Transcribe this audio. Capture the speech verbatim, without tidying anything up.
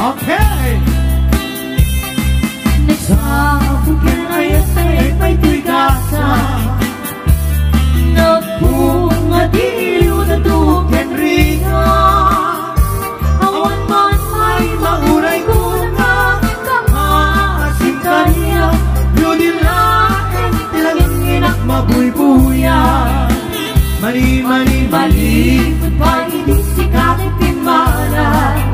Okay. Nagsabukin ay asay may tigasa Nagpunga diliw na tuken ringa Awan man ay mauray ko na Kamasin kanya Yudin lain tilangin inak mabuy-buya Mali, mali, mali Goodbye, di sikat ay pimanan